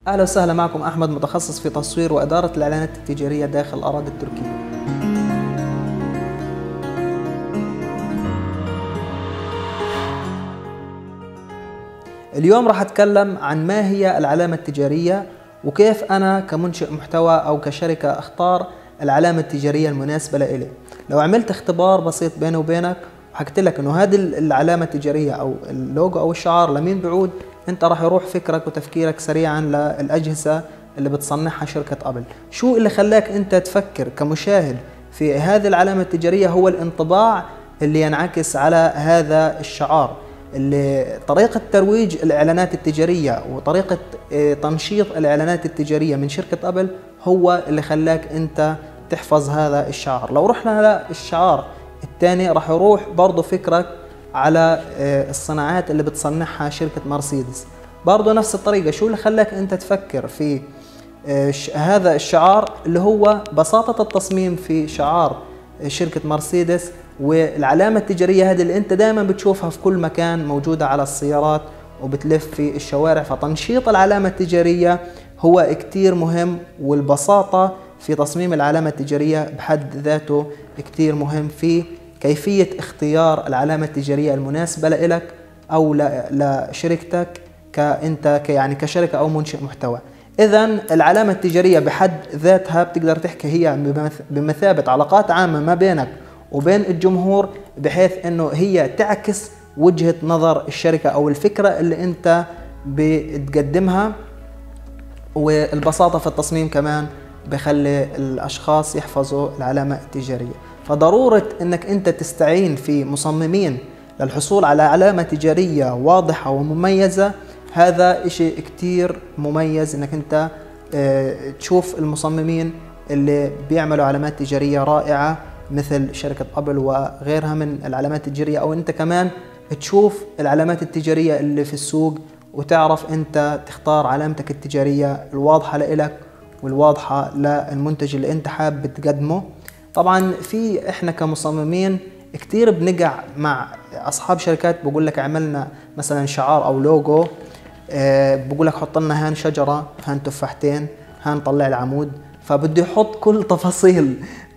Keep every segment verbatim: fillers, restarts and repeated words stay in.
أهلا وسهلا، معكم أحمد، متخصص في تصوير وإدارة الإعلانات التجارية داخل الأراضي التركية. اليوم راح أتكلم عن ما هي العلامة التجارية وكيف أنا كمنشئ محتوى أو كشركة أختار العلامة التجارية المناسبة لإلي. لو عملت اختبار بسيط بيني وبينك وحكيت لك إنه هذه العلامة التجارية أو اللوجو أو الشعار لمين بعود، أنت راح يروح فكرك وتفكيرك سريعا للأجهزة اللي بتصنعها شركة أبل. شو اللي خلاك أنت تفكر كمشاهد في هذه العلامة التجارية؟ هو الانطباع اللي ينعكس على هذا الشعار، اللي طريقة ترويج الإعلانات التجارية وطريقة تنشيط الإعلانات التجارية من شركة أبل هو اللي خلاك أنت تحفظ هذا الشعار. لو رحنا للشعار الثاني راح يروح برضو فكرك على الصناعات اللي بتصنعها شركة مرسيدس، برضو نفس الطريقة. شو اللي خلاك أنت تفكر في هذا الشعار اللي هو بساطة التصميم في شعار شركة مرسيدس والعلامة التجارية هذه اللي أنت دائما بتشوفها في كل مكان موجودة على السيارات وبتلف في الشوارع. فتنشيط العلامة التجارية هو كتير مهم، والبساطة في تصميم العلامة التجارية بحد ذاته كتير مهم في كيفية اختيار العلامة التجارية المناسبة لإلك أو لشركتك كأنت يعني كشركة أو منشئ محتوى. إذن العلامة التجارية بحد ذاتها بتقدر تحكي هي بمثابة علاقات عامة ما بينك وبين الجمهور، بحيث انه هي تعكس وجهة نظر الشركة او الفكرة اللي انت بتقدمها. والبساطة في التصميم كمان بخلي الاشخاص يحفظوا العلامة التجارية. فضرورة انك انت تستعين في مصممين للحصول على علامة تجارية واضحة ومميزة. هذا اشي كتير مميز انك انت اه تشوف المصممين اللي بيعملوا علامات تجارية رائعة مثل شركة أبل وغيرها من العلامات التجارية، أو أنت كمان تشوف العلامات التجارية اللي في السوق وتعرف أنت تختار علامتك التجارية الواضحة لإلك والواضحة للمنتج اللي أنت حابب تقدمه. طبعا في إحنا كمصممين كتير بنقع مع أصحاب شركات بقول لك عملنا مثلا شعار أو لوجو، أه بقول لك حط لنا هان شجرة، هان تفاحتين، هان طلع العمود، فبده يحط كل تفاصيل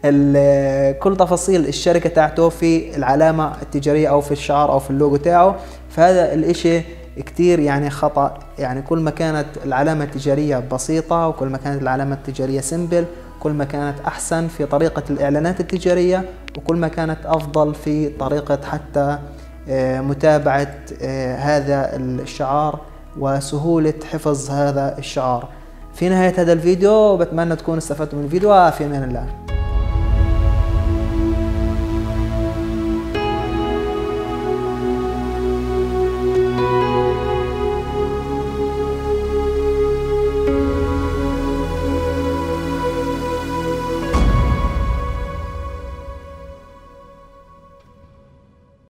كل تفاصيل الشركة تاعته في العلامة التجارية أو في الشعار أو في اللوجو تاعه. فهذا الاشي كتير يعني خطأ. يعني كل ما كانت العلامة التجارية بسيطة وكل ما كانت العلامة التجارية سيمبل كل ما كانت أحسن في طريقة الإعلانات التجارية، وكل ما كانت أفضل في طريقة حتى متابعة هذا الشعار وسهولة حفظ هذا الشعار. في نهاية هذا الفيديو بتمنى تكونوا استفدتوا من الفيديو. وفي أمان الله.